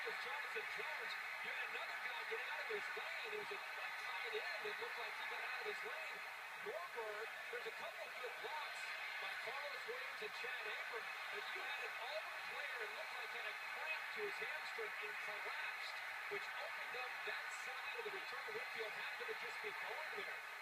was Jonathan Jones. You had another guy get out of his lane. It was a tight end that looked like he got out of his lane. Norberg, there's a couple of good blocks by Carlos Williams and Chad Abram, but you had an Auburn player that looked like had a cramp to his hamstring and collapsed, which opened up that side of the return. Whitfield happened to just be going there.